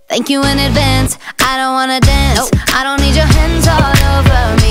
Thank you in advance, I don't wanna dance. I don't need your hands all over me.